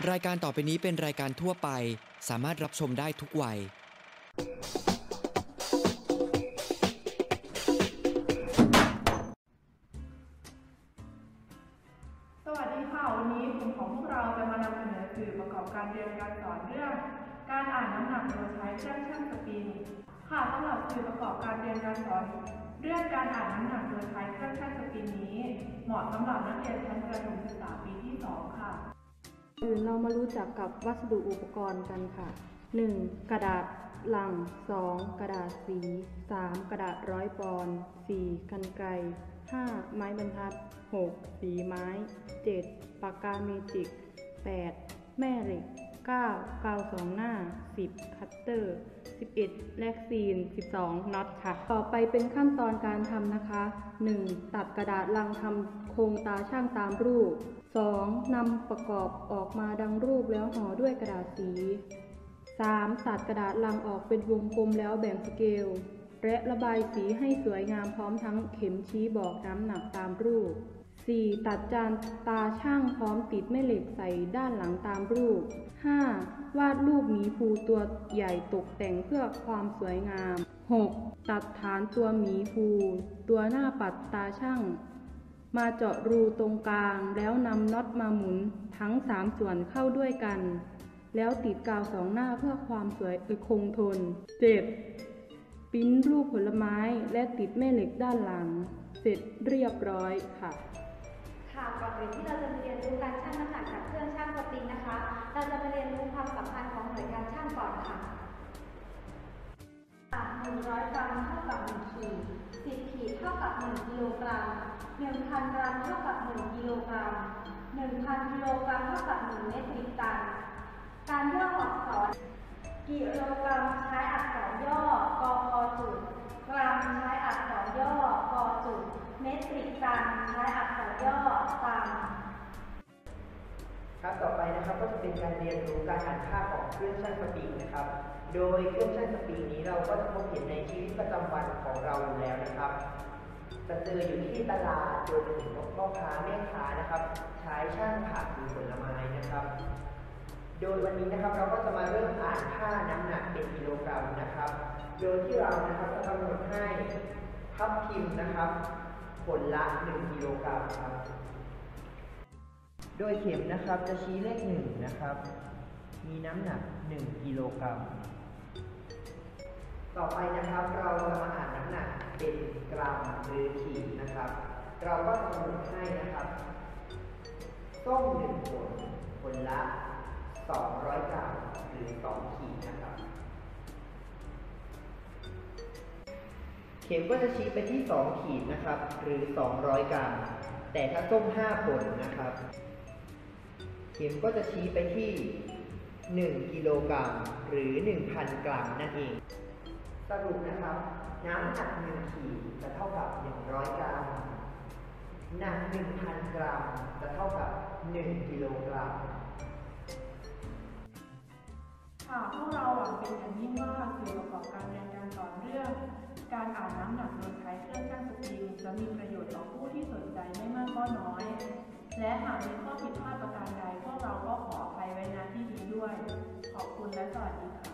รายการต่อไปนี้เป็นรายการทั่วไปสามารถรับชมได้ทุกวัยสวัสดีค่ะวันนี้กลุ่มของพวกเราจะมานำเสนอสื่อประกอบการเรียนการสอนเรื่องการอ่านน้ำหนักโดยใช้เครื่องชั่งสปริงค่ะสำหรับสื่อประกอบการเรียนการสอนเรื่องการอ่านน้ำหนักโดยใช้เครื่องชั่งสปริงนี้เหมาะสำหรับนักเรียนชั้นประถมศึกษาปีที่ 2 ค่ะเรามารู้จักกับวัสดุอุปกรณ์กันค่ะ 1. กระดาษลัง 2. กระดาษสี 3. กระดาษร้อยปอนด์ 4. กรรไกร 5. ไม้บรรทัด 6. สีไม้ 7. ปากกาเมจิก 8. แม่เหล็ก 9. กาวสองหน้า 10. คัตเตอร์ 11. แล็กซีน 12. น็อตค่ะต่อไปเป็นขั้นตอนการทำนะคะ 1. ตัดกระดาษลังทำโครงตาช่างตามรูป 2. นำประกอบออกมาดังรูปแล้วห่อด้วยกระดาษสี 3. ตัดกระดาษลังออกเป็นวงกลมแล้วแบ่งสเกลและระบายสีให้สวยงามพร้อมทั้งเข็มชี้บอกน้ำหนักตามรูป 4. ตัดจานตาช่างพร้อมติดแม่เหล็กใส่ด้านหลังตามรูป 5. วาดรูปหมีภูตัวใหญ่ตกแต่งเพื่อความสวยงาม 6. ตัดฐานตัวหมีภูตัวหน้าปัดตาช่างมาเจาะรูตรงกลางแล้วนำน็อตมาหมุนทั้ง3ส่วนเข้าด้วยกันแล้วติดกาวสองหน้าเพื่อความสวยคงทน 7. ปริ้นรูปผลไม้และติดแม่เหล็กด้านหลังเสร็จเรียบร้อยค่ะก่อนอื่นที่เราจะมาเรียนรู้การชั่งน้ำหนักจากเครื่องชั่งสปริงนะคะ เราจะมาเรียนรู้ความสำคัญของหน่วยการชั่งก่อนค่ะ100 กรัมเท่ากับ1ขีด10 ขีดเท่ากับ1กิโลกรัม 1,000 กรัมเท่ากับ1กิโลกรัม 1,000 กิโลกรัมเท่ากับ1เมตริกตันการย่ออักษรกิโลกรัมใช้อักษรย่อกพจุดกรัมใช้อักษรย่อกจุดเมตริกตันใช้อักษรย่อตันครับต่อไปนะครับก็จะเป็นการเรียนรู้การอ่านค่าของเครื่องชั่งสปริงนะครับโดยเครื่องชั่งสปริงนี้เราก็จะพบเห็นในชีวิตประจำวันของเราอยู่แล้วนะครับจะเจออยู่ที่ตลาดโดยถึงพ่อค้าแม่ค้านะครับใช้ชั่งผักหรือผลไม้นะครับโดยวันนี้นะครับเราก็จะมาเริ่มอ่านค่าน้ำหนักเป็นกิโลกรัมนะครับโดยที่เรานะครับจะกำหนดให้ทับทิมนะครับผลละ1กิโลกรัมครับโดยเข็มนะครับจะชี้เลข1นะครับมีน้ำหนัก1กิโลกรัมต่อไปนะครับเราจะมาอ่านน้ำหนักเป็นกรัมหรือขีดนะครับเราก็จะกำหนดให้นะครับส้ม1ผลละ200 กรัมหรือ2ขีดนะครับเข็มก็จะชี้ไปที่2ขีดนะครับหรือ200 กรัมแต่ถ้าส้ม5ผลนะครับเข็มก็จะชี้ไปที่1กิโลกรัมหรือ 1,000 กรัมนั่นเองสรุปนะครับน้ำหนัก1ขีดจะเท่ากับ100 กรัมหนัก 1,000 กรัมจะเท่ากับ1กิโลกรัมพวกเราหวังเป็นอย่างยิ่งว่าสื่อประกอบการเรียนการสอนเรื่องการอ่านน้ำหนักโดยใช้เครื่องชั่งสปริงจะมีประโยชน์ต่อผู้ที่สนใจไม่มากก็น้อยและหากมีข้อผิดพลาดประการใดพวกเราก็ขออภัยไว้ณที่นี้ด้วยขอบคุณและสวัสดีค่ะ